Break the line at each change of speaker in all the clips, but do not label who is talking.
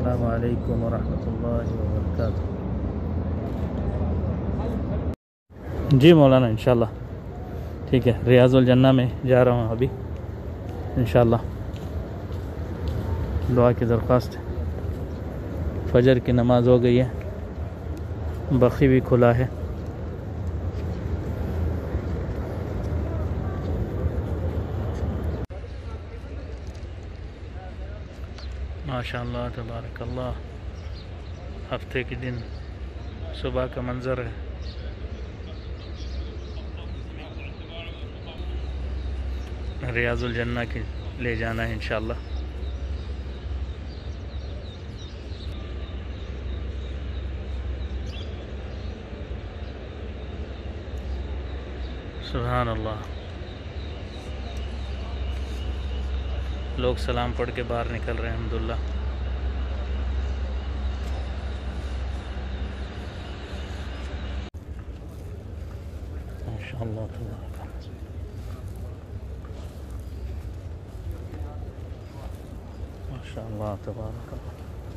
السلام علیکم ورحمۃ اللہ وبرکاتہ۔ جی مولانا انشاءاللہ ٹھیک ہے، ریاض-الجنہ میں جا رہا ہوں ابھی انشاءاللہ۔ دعا کی درخواست ہے۔ فجر کی نماز ہو گئی ہے، بقی بھی کھلا ہے۔ ماشاءاللہ تبارک اللہ، ہفتے کے دن صبح کا منظر ہے۔ ریاض-الجنہ کے لے جانا ہے انشاءاللہ۔ سبحان اللہ، لوگ سلام پڑھ کے باہر نکل رہے ہیں الحمدللہ۔ ماشاءاللہ تبارک اللہ۔ ماشاءاللہ تبارک اللہ۔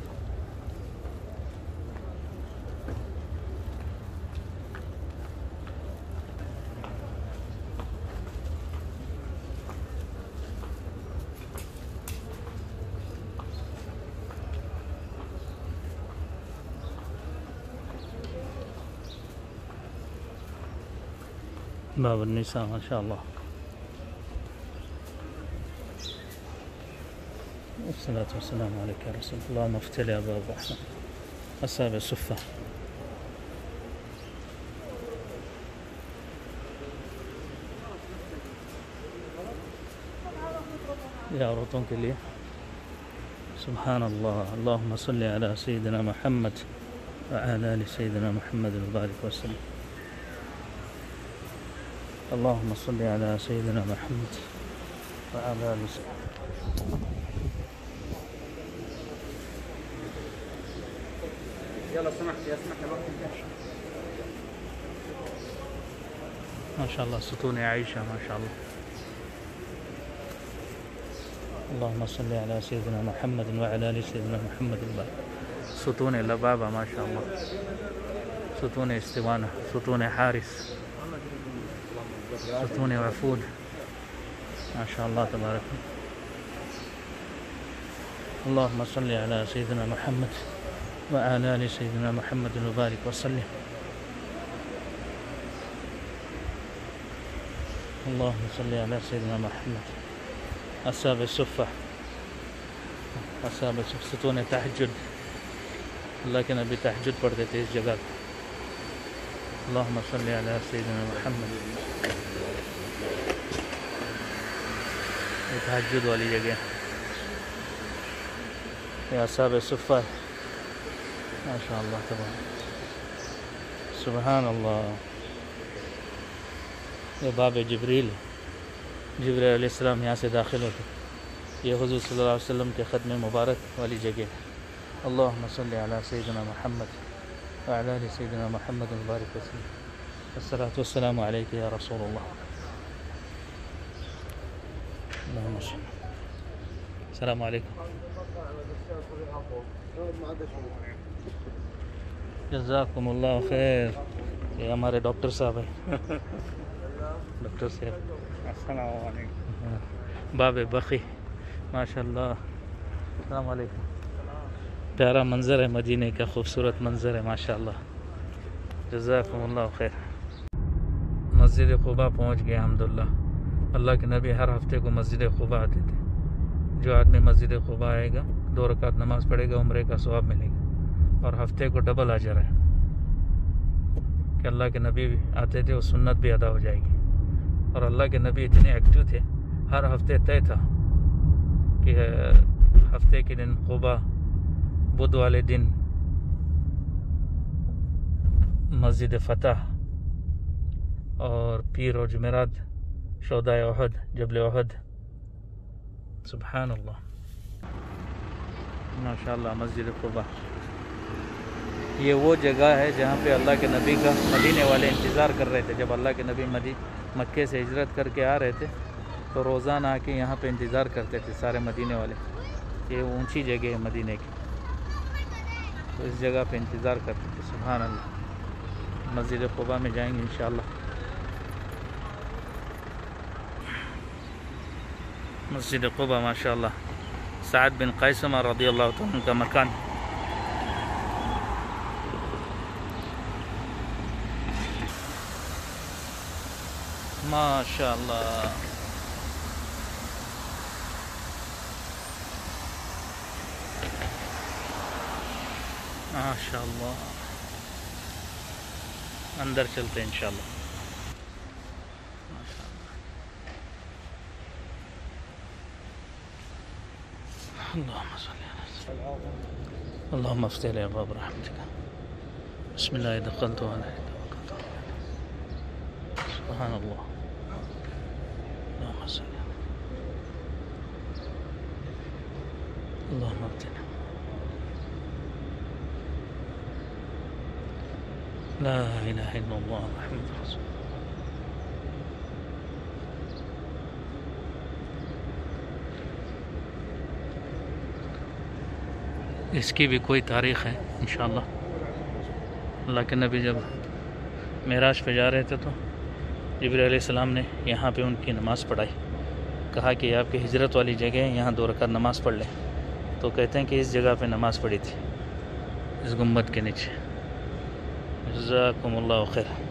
باب-Un-Nisa ماشاءاللہ۔ الصلاة والسلام علیک یا رسول اللہ، مفتح الابواب Ashab-E-Sufah۔ یہ عورتوں کے لیے۔ سبحان اللہ، اللہم صلی علی سیدنا محمد وعلی آل سیدنا محمد وبارک وسلم۔ اللہم صلی علی سیدنا محمد وعلی آل سیدنا۔
يلا سمحت يا سمحت
ماشاءاللہ Sutuun-E-Ayesha ماشاءاللہ۔ اللہم صلی علی سیدنا محمد وعلی آل سیدنا محمد وبارک۔ Sutuun-E-Lababa ماشاءاللہ، Sutuun-E-Hannana، Sutuun-E-Haris، Sutuun-E-Wafudh ماشاءاللہ تبارک۔ اللہم صلی علی سیدنا محمد وعلی آل سیدنا محمد وبارک وسلم۔ اللہم صلی علی سیدنا محمد۔ Ashab-E-Sufah، Sutuun-E-Tahajjud، اللہ کے نبی تہجد پڑھتے تھے اس جگہ۔ اللہم صلی علی سیدنا محمد۔ یہ تہجد والی جگہ، یہ Ashab-E-Sufah ماشاءاللہ تبارک۔ سبحان اللہ، یہ باب-Jibrail، جبرائیل علیہ السلام یہاں سے داخل ہوتے۔ یہ حضور صلی اللہ علیہ وسلم کے ختم مبارک والی جگہ ہے۔ اللہم صلی علی سیدنا محمد وعلی آل سیدنا محمد وبارک وسلم۔ الصلاۃ والسلام علیک یا رسول اللہ۔ اللہم صلی۔ السلام علیکم۔ جزاکم اللہ خیر۔ یہ ہمارے ڈاکٹر صاحب ہیں، ڈاکٹر صاحب۔
السلام علیکم۔
باب بقی ماشاءاللہ۔ السلام علیکم۔ پیارا منظر ہے مدینہ کا، خوبصورت منظر ہے ماشاءاللہ۔ جزاکم اللہ خیر۔ مسجد-e-Quba پہنچ گئے الحمدللہ۔ اللہ کے نبی ہر ہفتے کو مسجد-e-Quba آتے تھے۔ جو آدمی مسجد-e-Quba آئے گا، 2 رکعت نماز پڑھے گا، عمرے کا ثواب ملے گا، اور ہفتے کو ڈبل اجر ہے کہ اللہ کے نبی آتے تھے، وہ سنت بھی ادا ہو جائے گی۔ اور اللہ کے نبی اتنے ایکٹیو تھے، ہر ہفتے طے تھا کہ ہفتے کے دن قبا، بدھ والے دن مسجد فتح، اور پیر اور جمعرات شہدائے احد، جبل احد۔ سبحان اللہ، ماشاءاللہ۔ مسجد-e-Quba یہ وہ جگہ ہے جہاں پہ اللہ کے نبی کا مدینے والے انتظار کر رہے تھے۔ جب اللہ کے نبی مکے سے ہجرت کر کے آ رہے تھے تو روزانہ آ کے یہاں پہ انتظار کرتے تھے سارے مدینے والے۔ یہ اونچی جگہ ہے مدینے کی۔ تو اس جگہ پہ انتظار کرتے تھے. سبحان اللہ. مسجد قباء میں جائیں گے انشاءاللہ. مسجد قباء ماشاءاللہ سعد بن قیسمہ رضی اللہ عنہ کا مکان. ماشاءاللہ. ماشاءاللہ. اندر چلتے ہیں انشاءاللہ. اللهم صل على سيدنا اللهم افتح لي ابواب رحمتك. بسم الله دخلت وانا توكلت. سبحان الله. اللهم صل اللهم افتح. لا اله الا الله محمد رسول الله. اس کی بھی کوئی تاریخ ہے انشاءاللہ. اللہ کے نبی جب معراج پہ جا رہے تھے تو جبرائیل علیہ السلام نے یہاں پہ ان کی نماز پڑھائی. کہا کہ آپ کی ہجرت والی جگہ ہے, یہاں 2 رکعت نماز پڑھ لیں. تو کہتے ہیں کہ اس جگہ پہ نماز پڑھی تھی, اس گنبد کے نیچے. جزاکم اللہ خیر.